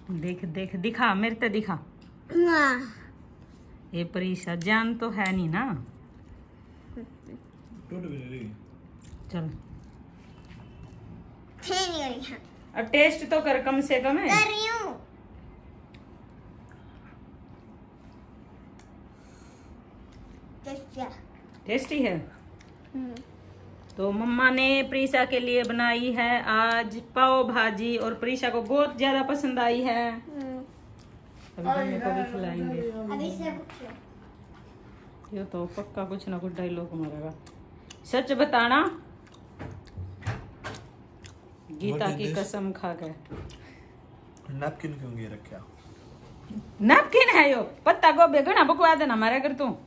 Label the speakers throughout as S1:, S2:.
S1: देख देख दिखा मेरे तो दिखा। ये परीक्षा जान तो है नहीं ना। चल अब टेस्ट तो कर कम से कम है।
S2: कर रही हूँ।
S1: टेस्टी है। तो मम्मा ने प्रीशा के लिए बनाई है आज पाव भाजी और प्रीशा को बहुत ज्यादा पसंद आई है। अभी मम्मी को भी खिलाएंगे। ये तो पक्का कुछ ना कुछ डायलॉग मारेगा। सच बताना गीता की कसम खा गए।
S3: नैपकिन क्यों ये रखा?
S1: नैपकिन है यो पत्ता गोभी घना बकवा देना मारे कर तू।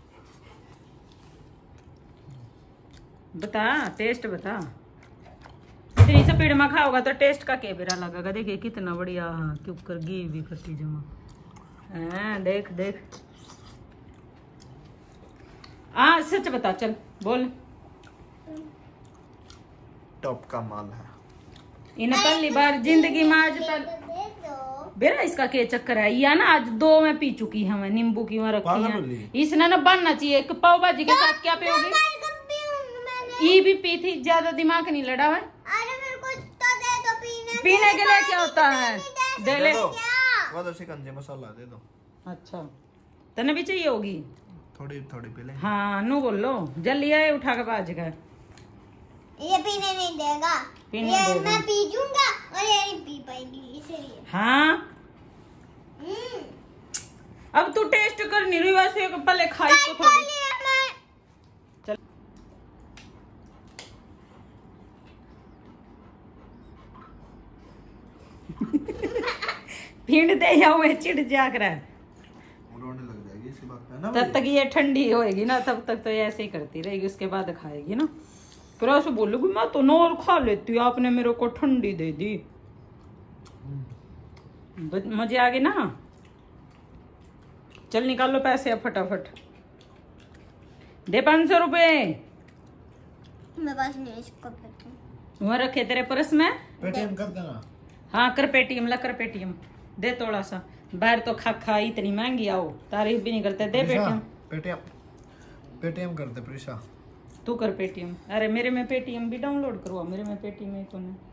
S1: बता टेस्ट बता। इतनी स्पीड में खाओगा तो टेस्ट का क्या बेरा लगेगा। देखिए कितना बढ़िया के ऊपर घी भी कटी जमा है। देख देख सच बता चल बोल।
S3: टॉप का माल है।
S1: इन्हें पहली बार जिंदगी में आज तक बेरा इसका क्या चक्कर है या ना आज 2 में पी चुकी है मैं नींबू की वहां रखी है। इसने ना बनना चाहिए एक पाव भाजी के साथ क्या पियोगी। ये भी पी थी ज्यादा दिमाग नहीं लड़ा है।
S2: अरे मेरे को तो दे दो
S1: पीने के लिए क्या होता है दे ले।
S3: वो तो शिकंजी मसाला दे दो।
S1: अच्छा तने भी चाहिए होगी
S3: थोड़ी थोड़ी पी ले।
S1: हाँ नू बोलो जल्दी आए उठा के बाज गए।
S2: ये पीने नहीं देगा। ये मैं पी जूंगा और ये नहीं पी पाएगी इसलिए।
S1: हाँ अब तू टेस्ट कर नहीं रही वैसे पहले खाई तो थोड़ी। चल पीड़ दे या वो चिढ़ जाग रहा है।
S3: रोने लग जाएगी इसी बात पे ना।
S1: तब तक ये ठंडी होएगी ना तब तक तो ऐसे ही करती रहेगी उसके बाद खाएगी ना। फिर ऐसे बोलोगी मैं तो नॉर खा लेती हूँ आपने मेरे को ठंडी दे दी। मजे आ गए ना। चल निकाल लो पैसे अब फटाफट दे 500 रुपए।
S2: मेरे पास नहीं इसको
S1: वहाँ रखे तेरे पर्स में।
S3: पेटीएम कर देना।
S1: हाँ कर पेटीएम ला कर पेटीएम दे थोड़ा सा। बाहर तो खा खा इतनी महंगी आओ तारीफ भी नहीं करते। दे पेटीएम
S3: पेटीएम पेटीएम कर दे प्रीशा।
S1: तू कर पेटीएम। अरे मेरे में पेटीएम भी डाउनलोड करवा। मेरे में पेटीएम है कौन है।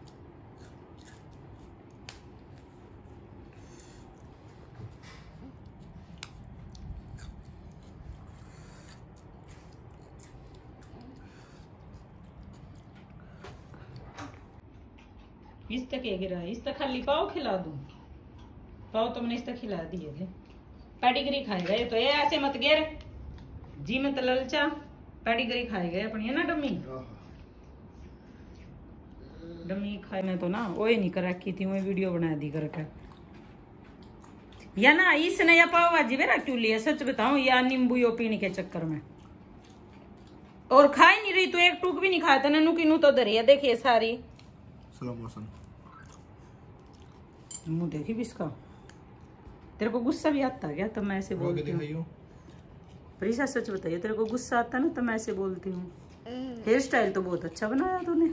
S1: इस तक गिरा इस तक खाली पाव खिला दूं। पाव तो मैंने इस तक खिला दिए थे। पेडिग्री खाएगा ये तो। ये ऐसे मत गिर जी में तललचा। पेडिग्री खाएगा अपनी है ना डम्मी। डम्मी खाए में तो ना वो नहीं कर रखी थी वो वीडियो बना दी करके। या ना इसने या पाव भाजी मेरा क्यों लिया सच बताऊं या नींबू यो पीने के चक्कर में। और खा ही नहीं रही तू एक टूक भी नहीं खाया था। ननू की नू तो धरिया देखिए सारी।
S3: स्लो मोशन
S1: मुंह देखी भी इसका। तेरे को गुस्सा भी आता क्या तो मैं ऐसे बोलती हूँ। प्रीशा सच बताइए तेरे को गुस्सा आता ना तो मैं ऐसे बोलती हूँ। हेयर स्टाइल तो बहुत अच्छा बनाया तूने।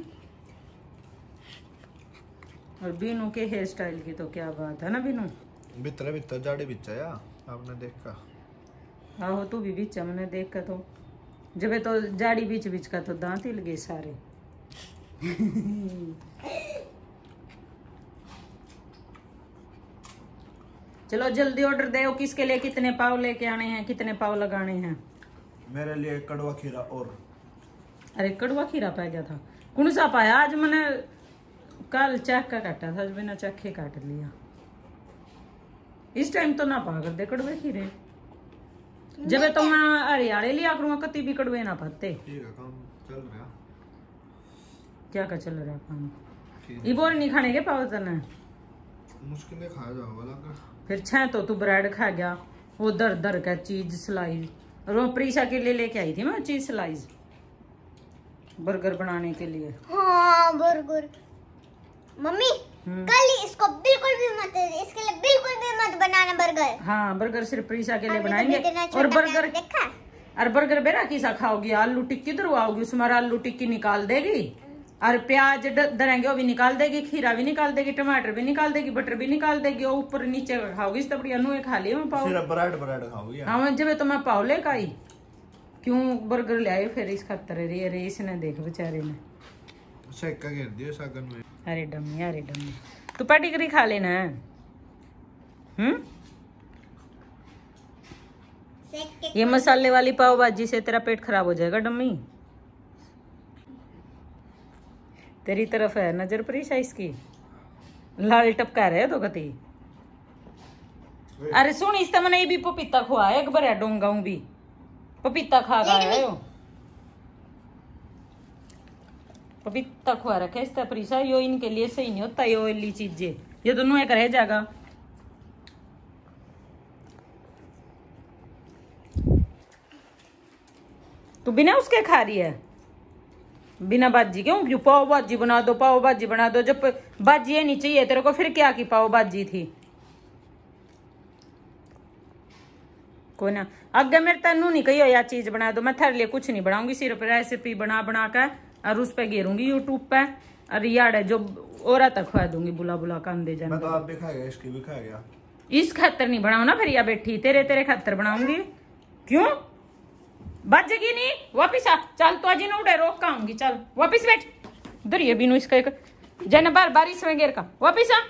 S1: और बीनू के हेयर स्टाइल की तो क्या बात है ना बीनू।
S3: भीतर भीतर जाड़ी बिचा या आपने देखा।
S1: आहो तू भी बिचा मैंने देख का तो जब तो जाड़ी बीच बीच का तो दांत ही लगे सारे। चलो जल्दी ऑर्डर दे। किसके लिए कितने पाव लेके आने हैं कितने पाव लगाने हैं।
S3: मेरे लिए कड़वा खीरा और।
S1: अरे कड़वा खीरा पा गया था कौन सा पाया आज मैंने कल चेक का काटा था बिना चेक काट लिया। इस टाइम तो ना पा कर दे कड़वे खीरे। जब तो मैं हरियाले लिया करूंगा कति भी कड़वे ना पाते।
S3: काम चल रहा।
S1: क्या का चल रहा काम। ये बोर नहीं खाने के पाव तना
S3: मुश्किल है खाया जाओगा।
S1: फिर छह तो तू ब्रेड खा गया। वो दर दर का चीज स्लाइस और वो प्रीशा के लिए लेके आई थी मैं चीज स्लाइस बर्गर बनाने के लिए।
S2: हाँ बर्गर मम्मी कल इसको बिल्कुल भी मत इसके लिए बिल्कुल भी मत बनाना बर्गर।
S1: हाँ बर्गर सिर्फ प्रीशा के लिए बनाएंगे। और बर्गर और बर्गर बेरा किसा खाओगी। आलू टिक्की दरवाओगी उसमें आलू टिक्की निकाल देगी और प्याज डरेंगे वो भी निकाल देगी, खीरा भी निकाल देगी, टमाटर भी निकाल देगी, बटर भी निकाल देगी, और ऊपर नीचे का खाओगी इस तबड़ी अनु खा लिया मैं पाव।
S3: सिर्फ ब्रेड खाओगी।
S1: हाँ जब तो मैं पाव ले खाई, क्यों बर्गर ले आई फिर इस खातर रे इसने देख बेचारे ने
S3: सेका घेर दिया सागन में।
S1: अरे डम्मी तू पेडिग्री खा लेना है। ये मसाले वाली पाव भाजी से तेरा पेट खराब हो जाएगा डम्मी। तेरी तरफ है नजर प्रीशा इसकी, लाल टपका रहे तो कती। अरे सुन इस मैंने ये भी पपीता खुआ एक बार डोंगाऊ भी पपीता खा गया है, पपीता खुआ रखे इस प्रीशा। यो इनके लिए सही नहीं होता ये ऑयली चीजें, ये दोनों एक रह जाएगा। तू बिना उसके खा रही है, बिना भाजी क्यों? क्यों पाव भाजी बना दो, पाव भाजी बना दो। जब भाजी ये नहीं चाहिए तेरे को फिर क्या की पाव भाजी थी? कोई ना अगर मेरे तेनू नहीं कही हो या चीज बना दो, मैं थारे लिए कुछ नहीं बनाऊंगी, सिर्फ रेसिपी बना कर और उस पे घेरूंगी यूट्यूब पे, और यार जो और तक खुआ दूंगी बुला बुला कर दे जाना।
S3: मैं तो आप भी खा गया, इसकी भी खा गया।
S1: इस खातर नहीं बनाऊ ना फिर, या बैठी तेरे खातर बनाऊंगी। क्यों बजेगी नहीं? वापिस आ, चल तो अजी उड़े रोक का आऊंगी, चल वापिस बैठ उधर। ये बिनु इसका एक जन बार बारिश में गिर का वापिस आ,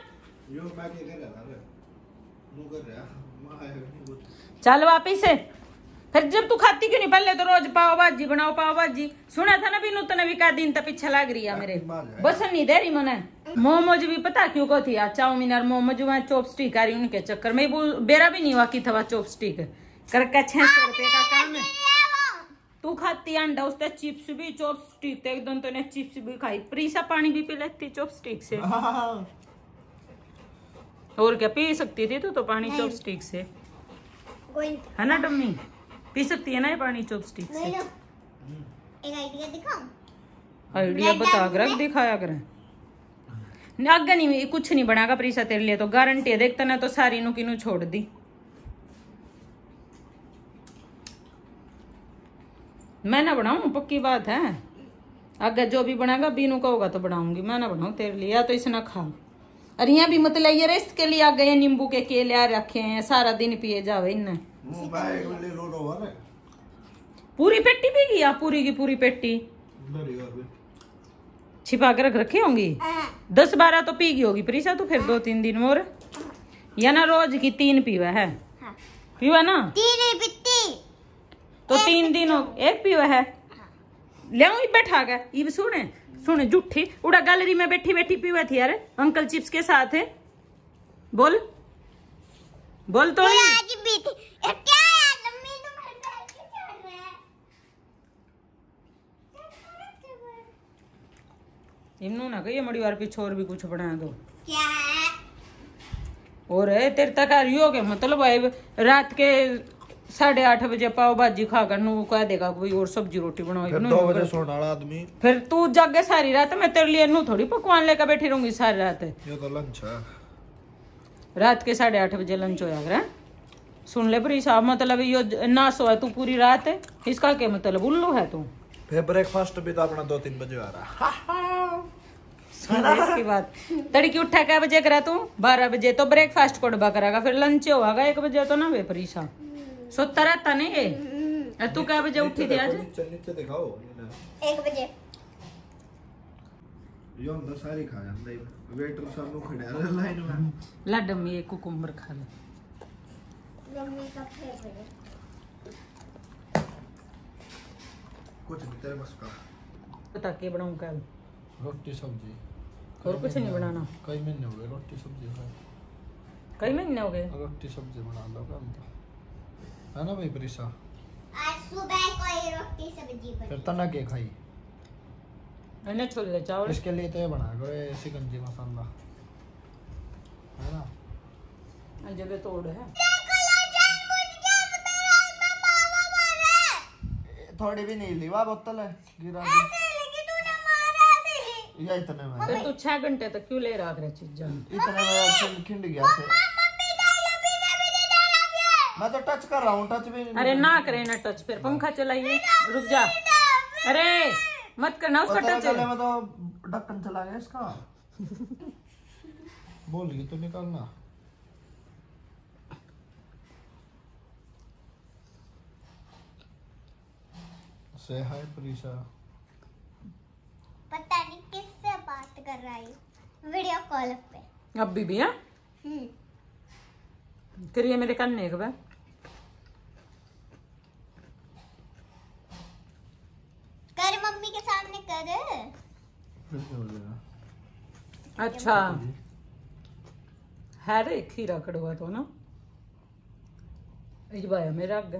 S1: चल वापिस है। फिर जब तू खाती क्यों नहीं? पहले तो रोज पाव भाजी बनाओ, पाव भाजी। सुना था ना बिनु तने भी का दिन तक पीछे लग रही है मेरे, बस नहीं दे रही मने। मोमोज भी पता क्यों को थी चाउमीन और मोमोज वहां चॉपस्टिक आ रही उनके चक्कर में, बेरा भी नहीं हुआ कि था चॉपस्टिक करके 600 रुपए का काम है। तू खाती अंडा उससे चिप्स भी चॉपस्टिक, एक दिन तो ने चिप्स भी खाई। प्रीसा पानी भी पी लेती चॉपस्टिक से, और क्या पी सकती थी तू तो पानी चॉपस्टिक से, है ना डम्मी? पी सकती है ना ये पानी चॉपस्टिक से।
S2: एक आइडिया दिखाऊं?
S1: आइडिया बता कर दिखाया करें। आगे नहीं कुछ नहीं बनागा प्रीसा तेरे लिए तो गारंटी है। देखता ना तो सारी नु किनु छोड़ दी। मैं ना बनाऊं पक्की बात है, अगर जो भी बनाएगा बीनू का होगा तो बनाऊंगी, मैं ना बनाऊं तेरे लिए, या तो इसे ना खा। और यहाँ भी मतलब ये रेस्ट के लिए आ गए नींबू के केले रखे हैं, सारा दिन पिए जावे इनने। पूरी पेटी पी गई, पूरी की पूरी पेटी छिपा कर रख रखी होंगी। 10-12 तो पी गई होगी प्रीसा तू फिर 2-3 दिन में, और या ना रोज की 3 पीवा है?
S2: हाँ।
S1: पीवा ना
S2: 3 पीती
S1: तो 3 दिन हो, 1 पीवा है। ले बैठा गया ये सुने जुठी उड़ा गैलरी में बैठी बैठी पीवा थी यार अंकल चिप्स के साथ है। बोल तो इमनू ना कहिए मड़ी बार पीछे और भी कुछ बना दो
S2: क्या?
S1: और तेरे तक आ रही हो गया मतलब भाई रात के 8:30 बजे पाव भाजी खाकर नू कह देगा कोई और सब्जी रोटी बनाओ।
S3: 2 बजे सोने वाला आदमी,
S1: फिर तू जागे सारी रात, मैं तेरे लिए नू थोड़ी पकवान लेकर बैठी रहूंगी सारी रात।
S3: ये तो लंच है,
S1: रात के 8:30 बजे लंच हो जाएगा। सुन ले प्री साहब, मतलब यो ना सोया तू पूरी रात है, इसका क्या मतलब? उल्लू है तू।
S3: फिर ब्रेकफास्ट भी तो अपना 2-3 बजे आ रहा।
S1: इसकी बात तड़की उठा क्या बजे करा तू? 12 बजे तो ब्रेकफास्ट को डब्बा करागा, फिर लंच होगा 1 बजे तो ना वे परीसा सोता रहता नहीं है। तू क्या बजे उठी थी आज?
S3: नीचे दिखाओ
S2: 1 बजे।
S3: यो हम तो सारी खा जाते हैं, वेटर सब लोग खड़े हैं लाइन में।
S1: ला डम्मी एक कुकुम्बर खा ले।
S2: मम्मी का फेवरेट
S3: कुछ नहीं तेरे बस का।
S1: बता के बनाऊं कल?
S3: रोटी सब्जी
S1: और कुछ नहीं बनाना?
S3: कई महीने हो गए रोटी सब्जी खाए।
S1: कई महीने हो गए?
S3: रोटी सब्जी बना लो काम तो है ना भाई प्रीसा?
S2: आज सुबह कोई रोटी सब्जी बनी।
S3: फिर तना के खाई?
S1: मैंने छोले चावल।
S3: इसके लिए तो ये बना करो शिकंजी मसाला, है ना?
S1: जगह तोड़ है
S3: थोड़ी भी नहीं ली, वाह बोतल है गिरा दी। ये इतने में
S1: फिर तू 6 घंटे तक क्यों ले रहा है चीज़?
S3: इतने में खिंड गया थे। मैं तो टच कर रहा हूँ, टच भी नहीं।
S1: अरे ना करे ना टच, फिर पंखा चलाइए। रुक जा, अरे मत करना उसका
S3: तेरे
S1: टच।
S3: गले में तो ढक्कन चला गया इसका। बोल गई तो निकालना। से हाय प्रीशा।
S2: पता नहीं किससे बात कर रहा है वीडियो कॉल पे।
S1: अब भी है फिर ये मेरे करने के बाद
S2: कर मम्मी के सामने कर।
S3: फिर क्या हो जाएगा?
S1: अच्छा है रे खीरा कड़वा तो ना इस बार मेरा आगे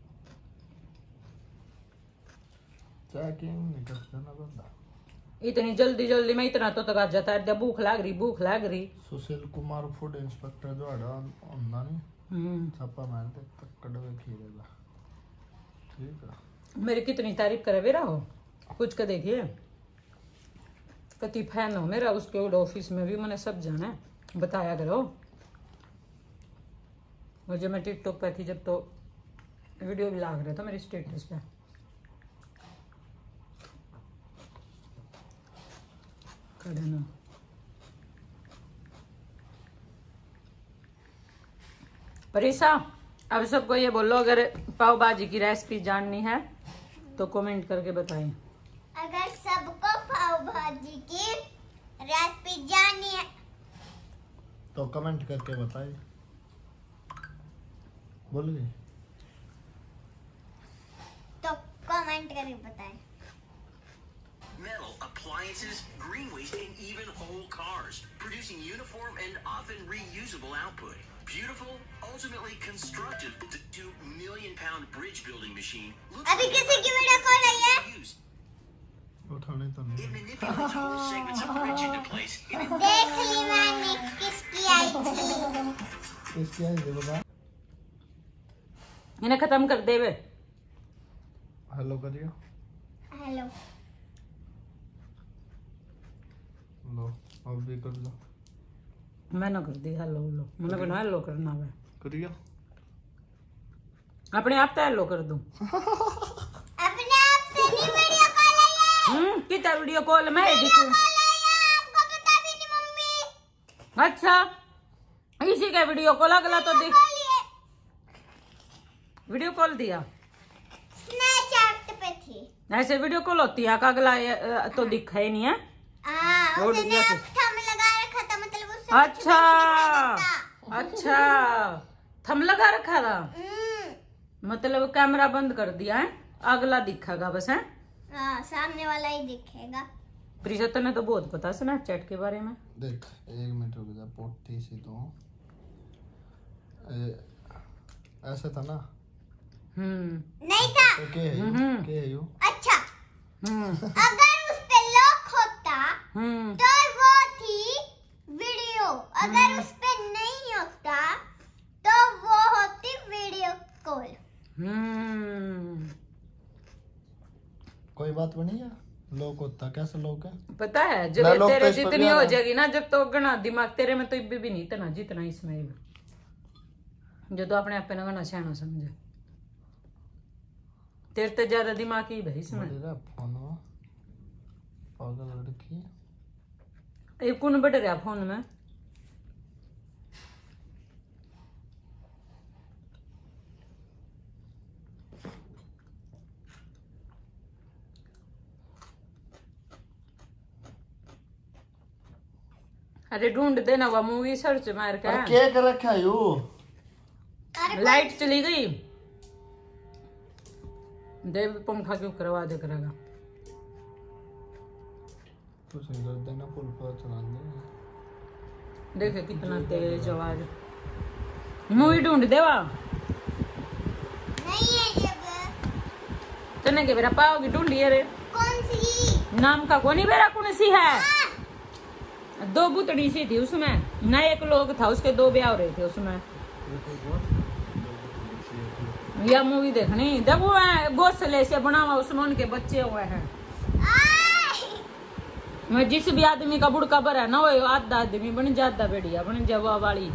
S3: चेकिंग नहीं करता ना बंदा।
S1: इतनी जल्दी जल्दी में इतना तो तक जाता है। भूख लाग रही।
S3: सुशील कुमार फूड इंस्पेक्टर जो आंदा नहीं छापा मार दे कड़वे खीरे दा। ठीक है
S1: मेरी कितनी तारीफ करे बेरा हो कुछ का देखिए कति फैन हो मेरा उसके ऑफिस में भी मैंने सब जाना है बताया करो। और जब मैं टिकटॉक पे थी जब तो वीडियो भी लाग रहा था मेरे स्टेटस पे। परीसा अब सबको ये बोलो अगर पाव भाजी की रेसिपी जाननी है तो कमेंट करके बताएं।
S2: अगर सबको पाव भाजी की रेसिपी जाननी है
S3: तो कमेंट करके बताइए। बोल गई
S2: तो कमेंट करके बताएं।
S4: Metal, appliances, green waste, and even whole cars, producing uniform and often reusable output. Beautiful, ultimately constructive, the 2 million pound bridge building machine.
S2: अभी किसी की वीडियो कॉल आई है?
S3: उठाने तो नहीं।
S4: It manipulates whole segments of bridge into place.
S2: देख ली मैंने किसकी आई थी।
S3: इसकी आई थी बता।
S1: इन्हें खत्म कर दे वे।
S3: हेलो करियो।
S2: हेलो
S3: लो अब भी कर लो।
S1: मैं ना कर दी हेलो लो मैंने बना हेलो करना है
S3: करियो।
S1: अपने आप तो हेलो कर दूं।
S2: अपने आप से नहीं वीडियो कॉल आई है।
S1: कितना वीडियो कॉल मैं देखूं।
S2: आपको बता दी थी मम्मी।
S1: अच्छा इसी का वीडियो कॉल अगला तो देख वीडियो कॉल दिया
S2: स्नैपचैट पे थी।
S1: ऐसे वीडियो कॉल होती है अगला तो दिखा ही नहीं है।
S2: उसने थंब लगा रखा था मतलब उससे
S1: अच्छा थंब लगा रखा था मतलब कैमरा बंद कर दिया है अगला दिखेगा बस है।
S2: सामने वाला ही दिखेगा।
S1: प्रीशा ने तो बहुत पता स्नैपचैट के बारे में।
S3: देख 1 मिनट रुक जा पोटी सी तो ऐसे था ना।
S2: नहीं था
S3: तो के है यू।
S2: अच्छा अगर उस पे लॉक होता तो वो थी वीडियो। अगर उस पे नहीं होता तो वो होती वीडियो कॉल।
S3: कोई बात बनी है लोग होता कैसे लोग है
S1: पता है जब तेरे तो जितनी हो जाएगी ना जब तो गना दिमाग तेरे में तो इब्बी भी नहीं इतना जितना इसमें जो तो अपने आप पे ना सियाना समझे तेरे तो ज्यादा दिमाग ही भाई इसमें।
S3: फोन पागल लड़की
S1: ये कौन बढ़ रहा फोन में। अरे ढूंढ देना वो मूवी सर्च मार के।
S3: केक रखा यू
S1: लाइट चली गई देव पंखा क्यों करवा दे करेगा
S3: कुछ नहीं कर देना पुल पर चला दे।
S1: देखे कितना तेज आवाज मूवी ढूंढ देवा
S2: नहीं है जब
S1: तने के मेरा पाओगी ढूंढिए रे
S2: कौन सी
S1: नाम का कोनी मेरा कौन सी है। 2 बुतड़ी सी थी उसमें ना एक लोग था उसके 2 ब्याह हो रहे थे उसमें। या मूवी देखनी देखो घोंसले से बना हुआ उसमें उनके बच्चे हुए हैं। मैं जिस भी आदमी का बुढ़का भरा ना वो आधा आदमी बन जाता बढ़िया बन जवा वाली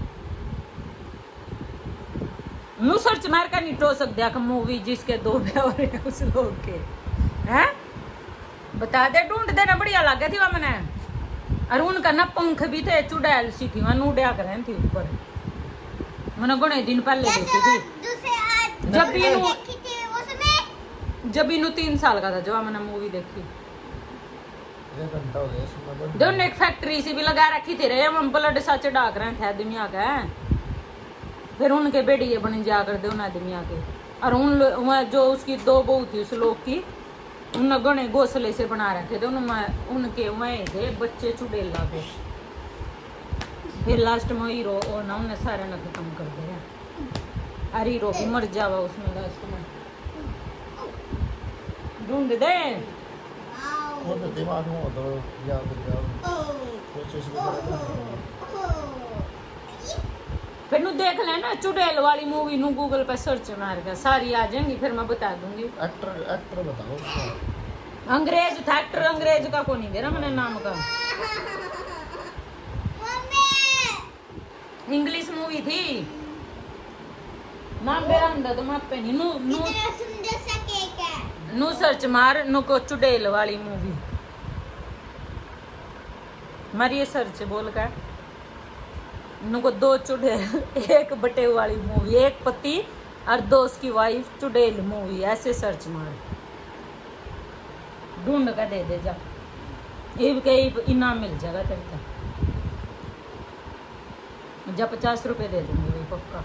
S1: मुँह सर्च मार कर नहीं टो सकते मूवी जिसके 2 ब्याह हो रहे हैं उस लोग के हैं बता दे, ढूंढ देना, बढ़िया लगे थी वह मैंने। और उनका ना पंख भी थे, चुड़ैल सी थी, वहां उड़िया कर रही थी ऊपर। मैंने गुणे दिन पहले देखी थी, जब इन्हों 3 साल का था जब मैंने मूवी देखी। दोनों एक फैक्ट्री से भी लगा रखी थी रे, हम ब्लड सा चढ़ा कर थे आदमी आके, फिर उनके बेड़िए बन जा कर दे उन आदमी आके। और उन जो उसकी 2 बहू थी उस लोग की, उन गणे घोंसले से बना रखे थे, उनके वहीं थे बच्चे चुड़ैला के। फिर लास्ट में हीरो और ना उन्हें सारे न खत्म कर दिया, और हीरो भी मर जावा उसमें लास्ट में। ढूंढ दे
S3: वो तो दिमाग में हो तो याद कोशिश
S1: फिर नु देख लेना चुड़ैल वाली मूवी नु गूगल पे सर्च मार के सारी आ जाएंगी, फिर मैं बता दूंगी।
S3: एक्टर बताओ उसका।
S1: अंग्रेज था एक्टर, अंग्रेज का कौन नहीं दे रहा मैंने नाम का। इंग्लिश मूवी थी, नाम मेरा अंदर तो मैं पे नहीं नु सर्च मार नु को चुड़ैल वाली मूवी मारिए सर्च बोल कर नु को 2 चुड़ैल, एक बटे वाली मूवी, एक पति और 2 उसकी वाइफ, चुड़ैल मूवी, ऐसे सर्च मार, ढूंढ कर दे जा, ये भी कहीं इनाम मिल जाएगा तेरे जा। 50 रुपए दे दूंगी भाई पक्का।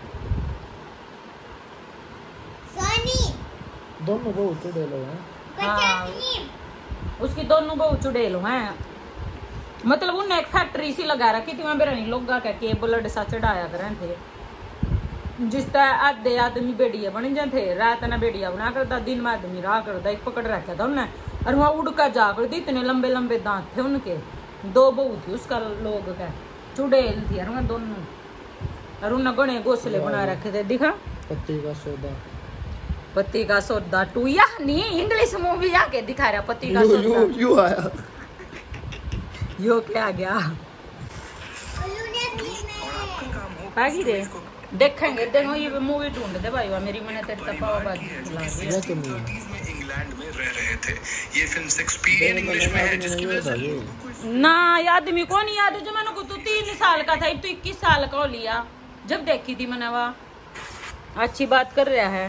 S3: दोनों बहू चुड़ैल हैं।
S1: हाँ, उसकी दोनों बहू चुड़ैल हैं, मतलब उन्हें एक फैक्ट्री सी लगा रखी थी, वहां बेरानी लोग के ब्लड सा चढ़ाया कर थे, जिस तरह आधे आदमी बेड़िया बन जाते, रात ना बेड़िया बना करता, दिन में आदमी रहा करता, एक पकड़ रखा था उन्हें, और वहां उड़ कर जा कर दी, इतने लंबे लंबे दांत थे उनके। 2 बहू थी उसका लोग का, चुड़ैल थी और वहां दोनों, और उन्हें गणे घोंसले बना रखे थे। दिखा
S3: पति का सौदा,
S1: पति का सौदा 2 या नहीं, इंग्लिश मूवी आके दिखा रहा पति का सौदा।
S3: यू आया
S1: यो क्या गया आगी रे, देखेंगे देखो ये मूवी ढूंढ दे भाई, मेरी मैंने तेरे तक पाव भाजी खिला दी।
S5: इंग्लैंड में रह रहे थे, ये फिल्म शेक्सपियरियन इंग्लिश में है, जिसकी वजह से
S1: ना आदमी को नहीं याद जो मैंने को तू 3 साल का था, तू 21 साल का हो लिया जब देखी थी मैंने। वह अच्छी बात कर रहा है।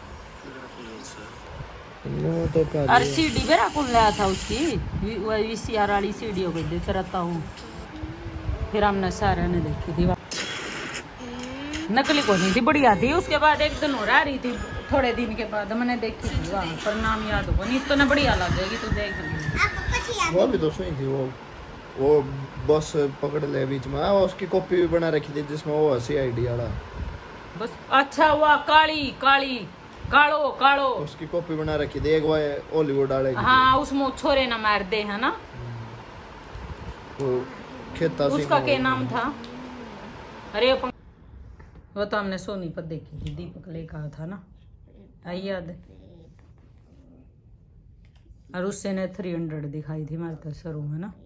S3: तो
S1: और सीडी मेरा कौन लाया था उसकी, VCR वाली सीडी हो गई देख रहता हूँ। फिर हमने सारे ने देखी थी, नकली को नहीं थी, बढ़िया थी। उसके बाद एक दिन और आ रही थी, थोड़े दिन के बाद मैंने देखी थी वहाँ पर, नाम याद होगा नहीं तो ना बढ़िया लगेगी तो देख ली।
S3: वो भी तो सही थी, वो बस पकड़ ले बीच में, उसकी कॉपी भी बना रखी थी जिसमें वो CID वाला
S1: बस। अच्छा हुआ काली काली कालो कालो
S3: उसकी कॉपी बना रखी थी, एक वो हॉलीवुड वाले की।
S1: हाँ उसमें छोरे ना मार दे है ना,
S3: वो खेता
S1: उसका क्या नाम था, अरे वो तो हमने सोनी पर देखी थी, दीपक लेकर था ना, आई याद। और उससे ने 300 दिखाई थी मेरे तो शुरू में ना,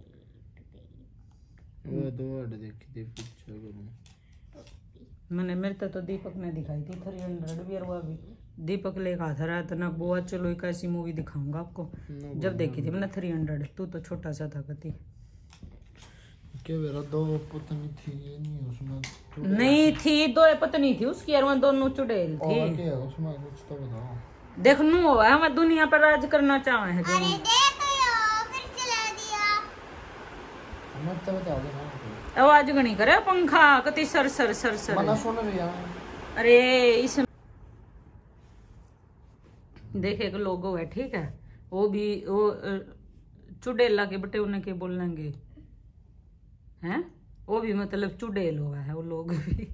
S3: वो 2 देखी थी पिक्चर
S1: मैंने, मेरे तो दीपक ने दिखाई थी 300 भी, और वो भी दीपक लेकर था रात ना, बुआ चलो एक ऐसी मूवी दिखाऊंगा आपको, जब देखी थी मैंने 300। तू तो छोटा सा था कति
S3: क्या मेरा 2 पत्नी थी, ये नहीं उसमें
S1: नहीं थी, 2 पत्नी थी उसकी, और वहाँ दोनों चुड़ैल थी।
S3: और क्या उसमें कुछ तो बताओ।
S1: देख नू हुआ है, हम दुनिया पर राज करना चाहे हैं जो।
S2: अरे देखो फिर चला दिया,
S3: मत तो बता देना,
S1: आवाज घनी करे पंखा कति सर सर सर सर।
S3: मना सुन रही है।
S1: अरे इस देखे एक लोगो है ठीक है, वो भी वो चुड़ैला के बटे उन्हें के बोलेंगे हैं, वो भी मतलब चुड़ैल हुआ है वो लोग भी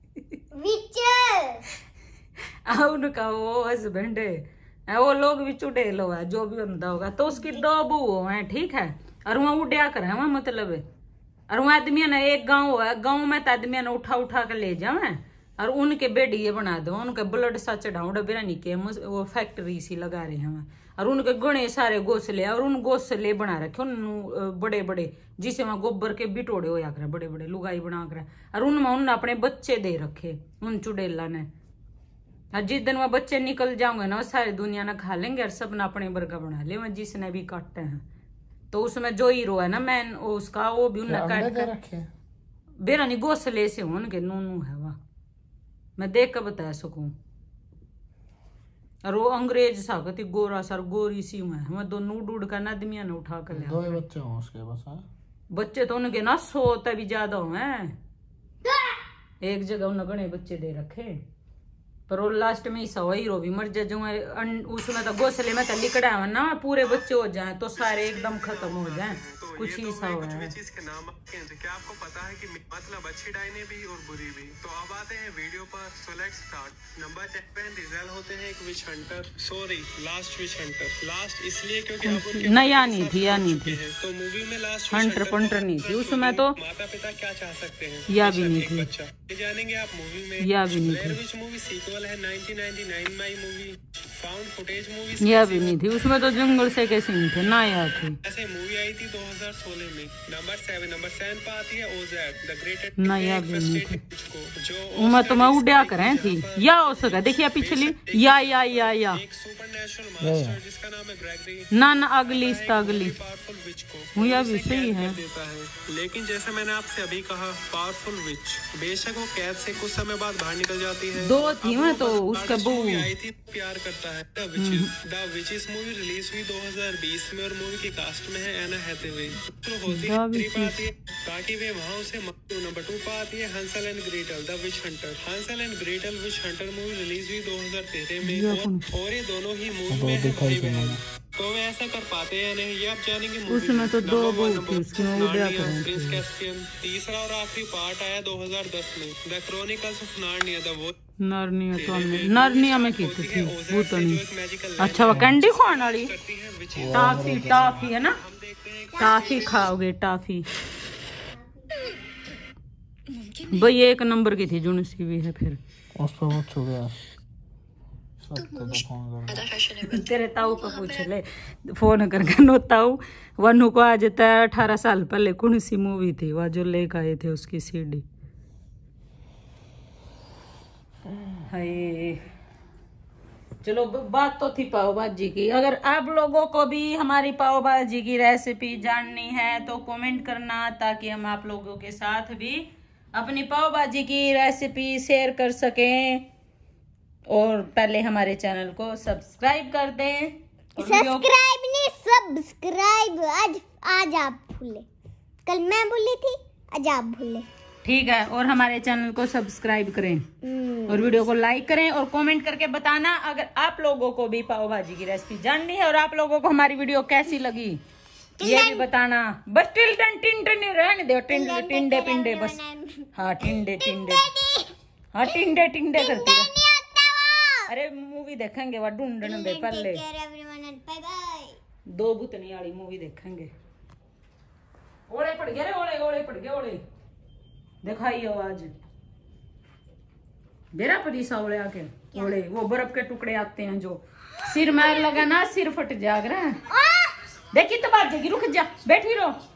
S1: उनका वो हस्बैंड है, वो लोग भी चुड़ैल हुआ है, जो भी बंदा होगा। तो उसकी 2 बहू है ठीक है, और वहाँ उड़िया कर है वहाँ मतलब है, और वहाँ आदमी ना एक गाँव है, गाँव में तो आदमी ना उठा उठा के ले जावे, और उनके बेड़िए बना दो, उनके ब्लड सा चढ़ाऊ डबेरानी के वो फैक्ट्री सी लगा रहे हैं, और उनके गणे सारे घोंसले, और उन घोंसले बना रखे उन बड़े बड़े, जिसे वहां गोबर के बिटोड़े होया करे, बड़े बड़े लुगाई बना कर, और उनमें उन अपने बच्चे दे रखे उन चुड़ैला ने, और जिस दिन वो बच्चे निकल जाऊंगे ना, सारी दुनिया ना खा लेंगे और सब ना अपने बर्गर बना ले, जिसने भी काटे हैं। तो उसमें जो हीरो है ना मैन उसका, वो भी उन्हें काट कर रखे बेरा नहीं घोसले से उनके नूनू है वह, मैं देख कर बता सकूं। और वो अंग्रेज साकती गोरा सर गोरी सी है, मैं दोनों उड़ का नदमिया ने उठा कर
S3: दो बच्चे हों उसके बस।
S1: बच्चे तो उनके ना 100 तभी ज्यादा हुए, एक जगह उन्हें गणे बच्चे दे रखे, पर वो लास्ट में ईसा हीरो भी मर जाए। जो उसमें तो घोसले में तो लिकड़ा है ना, पूरे बच्चे हो जाए तो सारे एकदम खत्म हो जाए, कुछ ही सा हुआ है।
S5: चीज के नाम क्या आपको पता है कि मतलब अच्छी डाइने भी और बुरी भी। तो अब आते हैं वीडियो पर, सो लेट्स स्टार्ट। नंबर 10 पे रिजल होते हैं एक witch hunter, sorry last witch hunter. Last इसलिए क्योंकि अब उनके
S1: नया नहीं थी या नहीं थी,
S5: तो मूवी में लास्ट
S1: हंटर पंटर नहीं थी उसमें, तो
S5: माता पिता क्या चाह सकते हैं
S1: या भी नहीं थी,
S5: बच्चा ये जानेंगे आप मूवी में।
S1: या भी नहीं
S5: ब्लेयर
S1: थी,
S5: विच मूवी सीक्वल है 1999 में मूवी, फाउंड फुटेज मूवी
S1: या भी नहीं थी उसमें, तो जंगल से कैसे नहीं थे ना, या थी
S5: ऐसे मूवी आई थी 2016 में। नंबर 7 पे आती है ओज़ैक द ग्रेटेस्ट,
S1: ना या भी नहीं थी,
S5: जो
S1: मैं तो मैं उड़ा करें थी, या हो सका देखिए पिछली, या
S5: एक सुपरनैचुरल मास्टर जिसका नाम है ग्रेगरी,
S1: ना अगली अगली
S5: पावरफुल विच को
S1: वो या भी सही है।
S5: देता है। लेकिन जैसे मैंने आपसे अभी कहा, पावरफुल विच बेशक वो कैद से कुछ समय बाद बाहर निकल जाती है।
S1: दो थी मैं तो उसका बहू
S5: आई थी, प्यार करता है। द विचेस मूवी रिलीज हुई 2020 में और मूवी की कास्ट में है एना हैथवे। तो होती है ताकि वे वहाँ उसे नंबर 2 पर आती है Hansel and Gretel the witch hunter. Hansel and Gretel witch hunter movie release हुई 2013 में और ये दोनों ही मूवी में है भाई बहन। तो वे ऐसा कर पाते हैं या नहीं ये आप जानेंगे।
S1: उसमें तो दो बहू थी उसकी, मैं उड़ा करें
S5: प्रिंस कैस्पियन। तीसरा और आखिरी पार्ट आया 2010 में, the Chronicles of Narnia the वो
S1: नरनिया, तो नरनिया में की थी वो तो नहीं। अच्छा वो कैंडी खाने वाली टाफी है ना, टाफी खाओगे टाफी भाई, एक नंबर की थी जुनसी भी है। फिर
S3: उस पर वो छू गया
S1: तेरे ताऊ को पूछ ले फोन करके, नो ताऊ वनु को आज 18 साल पहले कौन सी मूवी थी वह जो लेकर आए थे उसकी सीडी। हाय चलो बात तो थी पाव भाजी की। अगर आप लोगों को भी हमारी पाव भाजी की रेसिपी जाननी है तो कमेंट करना, ताकि हम आप लोगों के साथ भी अपनी पाव भाजी की रेसिपी शेयर कर सकें। और पहले हमारे चैनल को सब्सक्राइब कर दें।
S2: सब्सक्राइब नहीं सब्सक्राइब, आज आप भूले, कल मैं भूली थी, आज आप भूले,
S1: ठीक है। और हमारे चैनल को सब्सक्राइब करें और वीडियो को लाइक करें और कमेंट करके बताना अगर आप लोगों को भी पाव भाजी की रेसिपी जाननी है और आप लोगों को हमारी वीडियो कैसी लगी ये भी बताना। बस टिंडे रहने दो, टिंडे पिंडे बस, हाँ टिंडे हाँ टिंडे करती है। अरे मूवी देखेंगे वह ढूंढने दे पहले, 2 भूतनी वाली मूवी देखेंगे। ओले पड़ गए रे, ओले पड़ गए, ओले दिखाई आवाज बेरा परी सावले आके ओले, वो बर्फ के टुकड़े आते हैं जो सिर में लगा ना, सिर फट जाग रहा है। देखी तो बात जाएगी, रुक जा बैठी रहो।